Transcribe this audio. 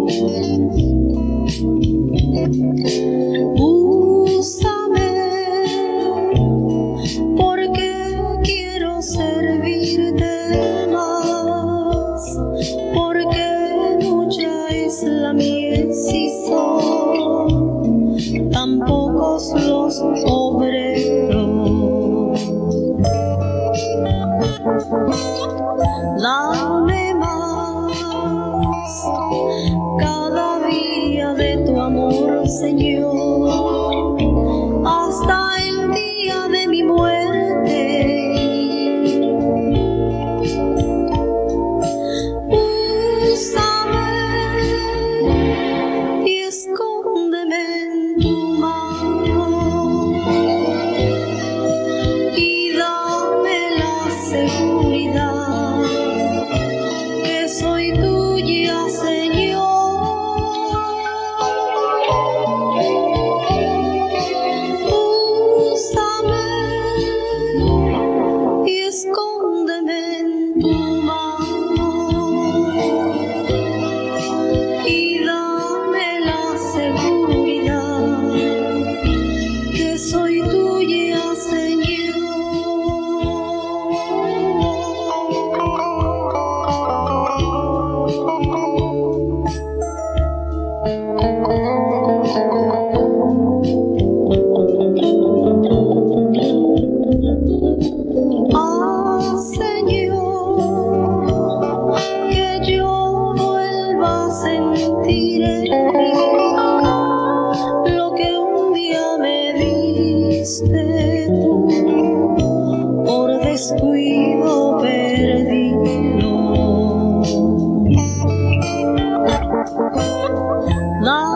Úsame, porque quiero servirte más, porque mucha es la mies y son tan pocos los obreros. Dame más cada día de tu amor, Señor, hasta el día de mi muerte. Úsame y escóndeme en tu mano y dame la seguridad que soy tuya, Señor. Úsame y escóndeme en tu mano y dame la seguridad que soy tuya, Señor. Señor, que yo vuelva a sentir en mí lo que un día me diste tú, por descuido perdido.